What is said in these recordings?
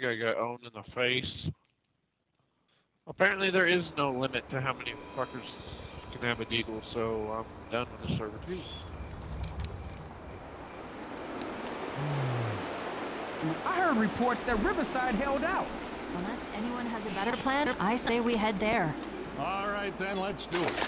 like I got owned in the face. Apparently there is no limit to how many fuckers can have a deagle, so I'm done with the server too. I heard reports that Riverside held out. Unless anyone has a better plan, I say we head there. All right, then, let's do it.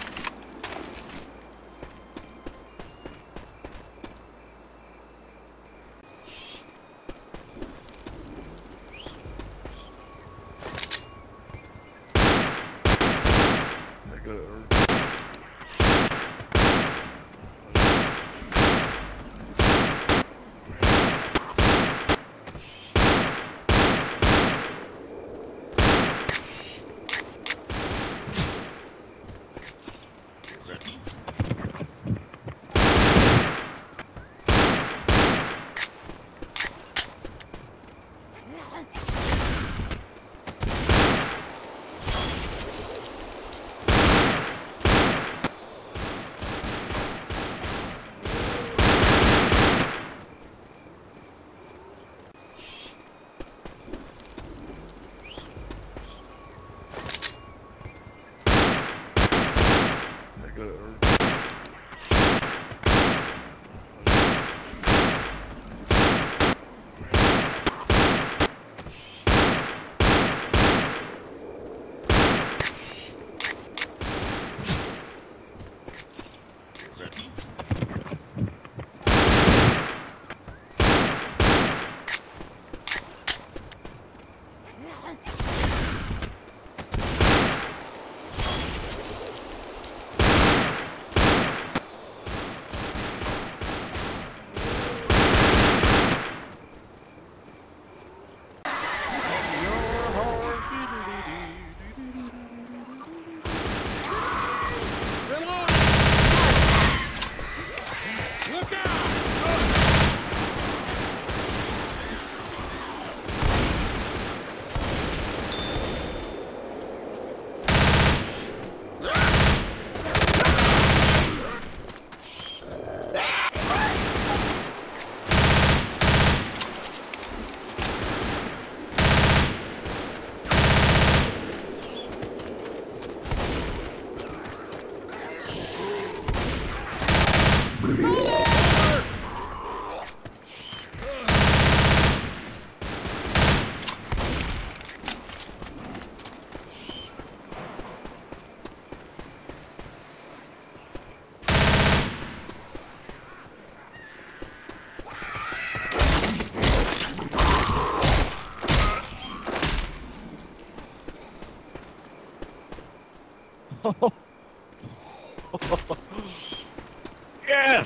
Yes!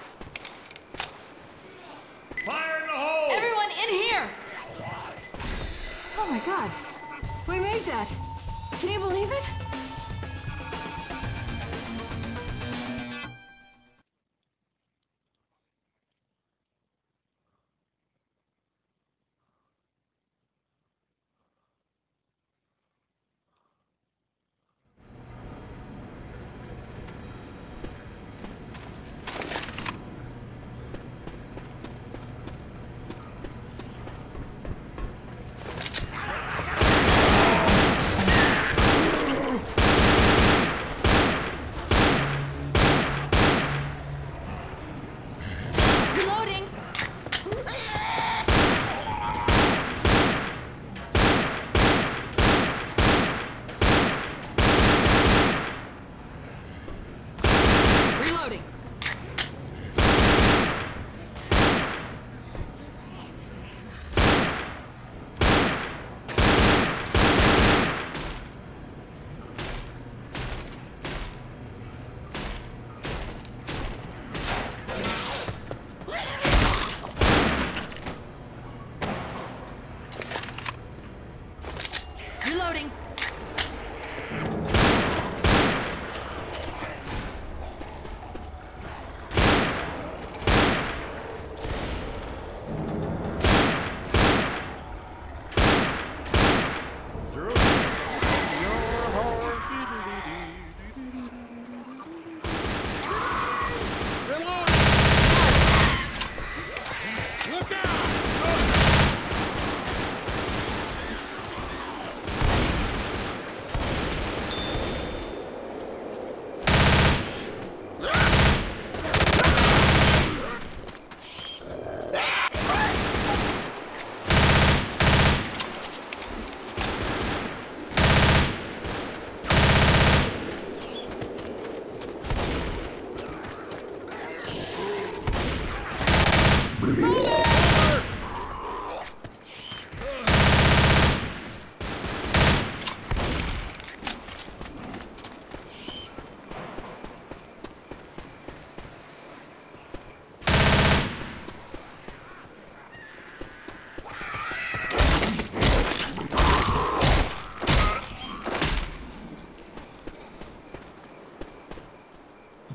Fire in the hole! Everyone in here! Oh my god. We made that. Can you believe it?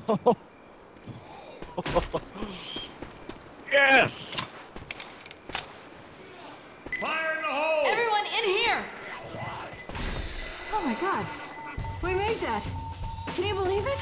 Yes! Fire in the hole! Everyone in here! Oh my god. We made that. Can you believe it?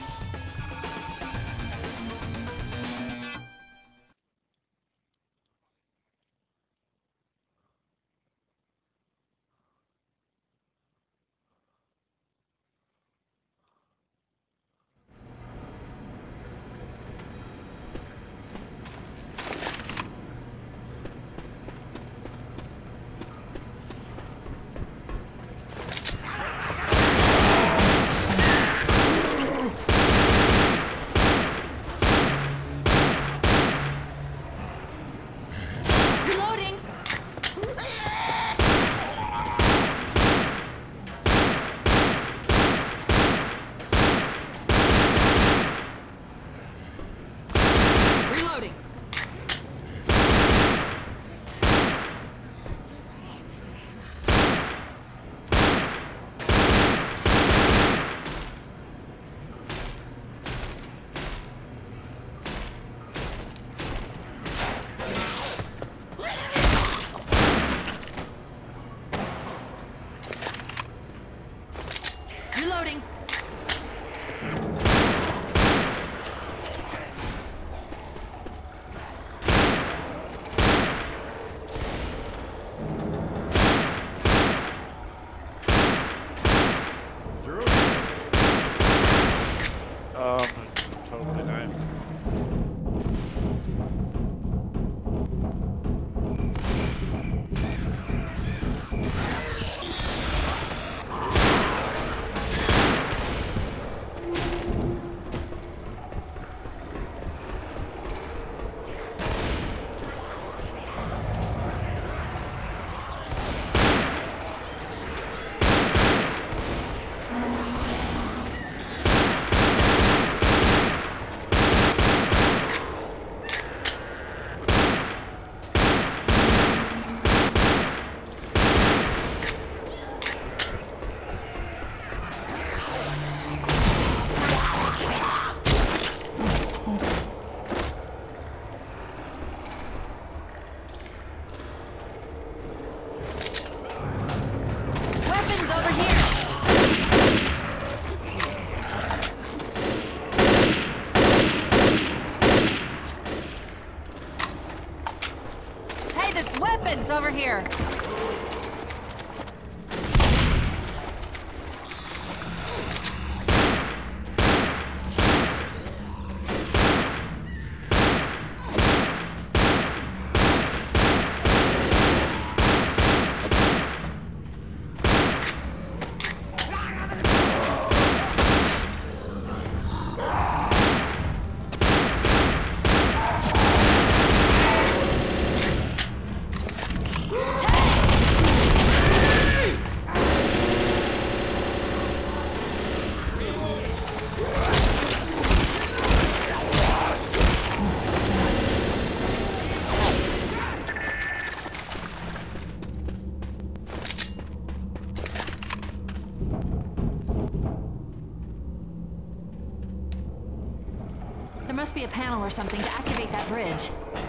Reloading! Reloading! Reloading! Through. Totally nice. Weapons over here! Hey, there's weapons over here! There must be a panel or something to activate that bridge.